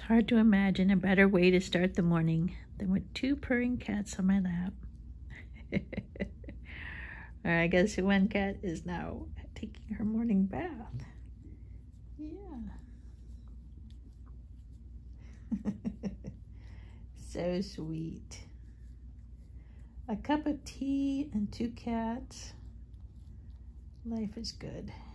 hard to imagine a better way to start the morning than with two purring cats on my lap. All right, I guess one cat is now taking her morning bath. Yeah. So sweet. A cup of tea and two cats. Life is good.